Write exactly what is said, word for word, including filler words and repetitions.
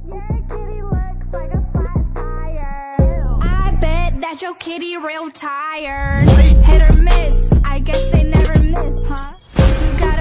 Your kitty looks like a flat tire. I bet that your kitty real tired. Hit or miss, I guess they never miss, huh? You got